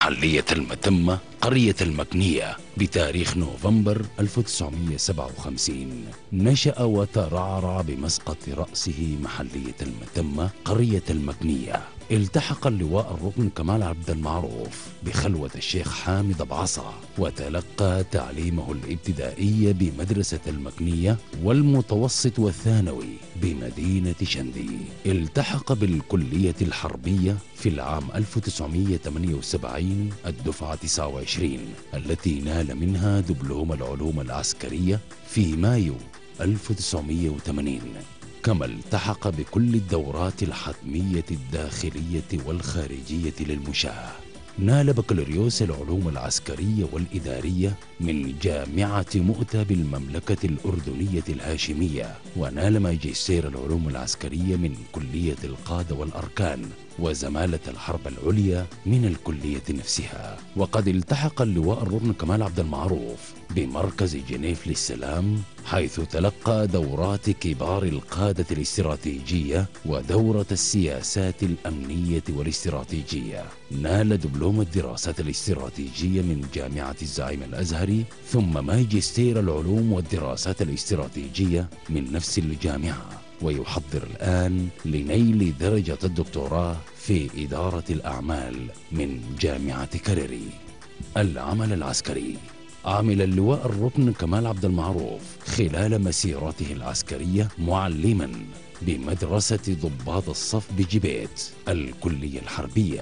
محلية المتمة قرية المكنية بتاريخ نوفمبر 1957. نشأ وترعرع بمسقط رأسه محلية المتمة قرية المكنية. التحق اللواء الركن كمال عبد المعروف بخلوة الشيخ حامد بعصا، وتلقى تعليمه الابتدائي بمدرسة المكنية والمتوسط والثانوي بمدينة شندي. التحق بالكلية الحربية في العام 1978 الدفعة 29 التي نال منها دبلوم العلوم العسكرية في مايو 1980. كما التحق بكل الدورات الحتمية الداخلية والخارجية للمشاة. نال بكالوريوس العلوم العسكرية والإدارية من جامعة مؤتة بالمملكة الأردنية الهاشمية، ونال ماجستير العلوم العسكرية من كلية القادة والأركان، وزمالة الحرب العليا من الكلية نفسها. وقد التحق اللواء الركن كمال عبد المعروف بمركز جنيف للسلام، حيث تلقى دورات كبار القادة الاستراتيجية ودورة السياسات الأمنية والاستراتيجية. نال دبلوم الدراسات الاستراتيجية من جامعة الزعيم الأزهري، ثم ماجستير العلوم والدراسات الاستراتيجية من نفس الجامعة، ويحضر الآن لنيل درجة الدكتوراه في إدارة الأعمال من جامعة كريري. العمل العسكري. عمل اللواء الركن كمال عبد المعروف خلال مسيرته العسكرية معلما بمدرسة ضباط الصف بجبيت الكلية الحربية،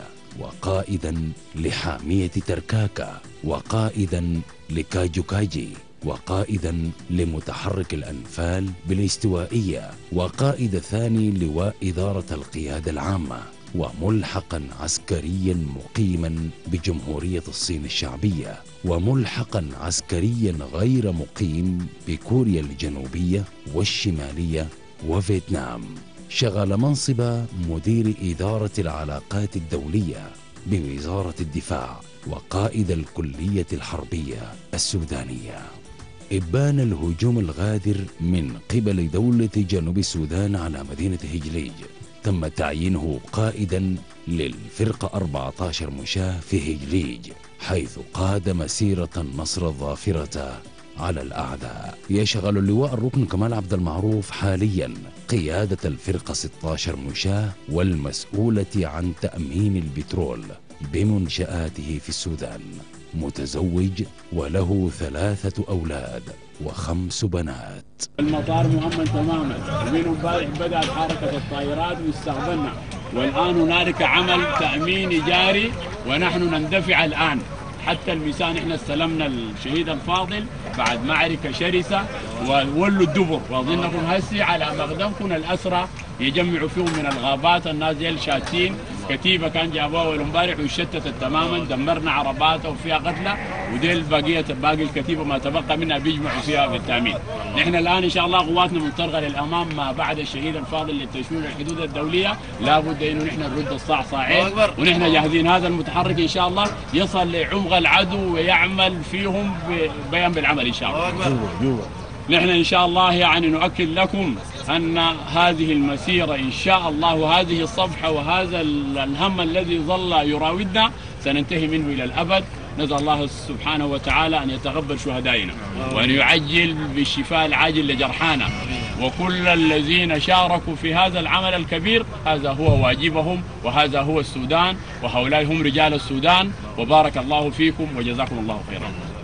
وقائدا لحامية تركاكا، وقائدا لكاجوكاجي، وقائدا لمتحرك الأنفال بالاستوائية، وقائد ثاني لواء إدارة القيادة العامة، وملحقا عسكريا مقيما بجمهورية الصين الشعبية، وملحقا عسكريا غير مقيم بكوريا الجنوبية والشمالية وفيتنام. شغل منصب مدير إدارة العلاقات الدولية بوزارة الدفاع، وقائد الكلية الحربية السودانية. إبان الهجوم الغادر من قبل دولة جنوب السودان على مدينة هجليج، تم تعيينه قائدا للفرقة 14 مشاة في هجليج، حيث قاد مسيرة النصر الظافرة على الأعداء. يشغل اللواء الركن كمال عبد المعروف حاليا قيادة الفرقة 16 مشاة والمسؤولة عن تأمين البترول بمنشآته في السودان. متزوج وله 3 أولاد و5 بنات. المطار مؤمن تماما، ومن امبارح بدأت حركة الطائرات واستقبلنا، والآن هنالك عمل تأميني جاري ونحن نندفع الآن. حتى الميسان احنا استلمنا الشهيد الفاضل بعد معركة شرسة وولوا الدبر، واظنكم هسي على مقدمكم الأسرى يجمعوا فيهم من الغابات. الناس ديل شاتين كتيبة كان جابوها اول امبارح وشتتت تماما، دمرنا عرباتها وفيها قتلى، وديل باقي الكتيبة ما تبقى منها بيجمعوا فيها بالتأمين. نحن الآن إن شاء الله قواتنا منطلقة للأمام ما بعد الشهيد الفاضل للتشوير الحدود الدولية. لابد إنه نحن نرد الصاع صاعين، ونحن جاهزين. هذا المتحرك إن شاء الله يصل لعمق العدو ويعمل فيهم بيان بالعمل إن شاء الله. نحن إن شاء الله يعني نؤكد لكم أن هذه المسيرة إن شاء الله وهذه الصفحة وهذا الهم الذي ظل يراودنا سننتهي منه إلى الأبد. نسأل الله سبحانه وتعالى أن يتقبل شهدائنا وأن يعجل بالشفاء العاجل لجرحانا، وكل الذين شاركوا في هذا العمل الكبير هذا هو واجبهم، وهذا هو السودان، وهؤلاء هم رجال السودان. وبارك الله فيكم وجزاكم الله خيرا.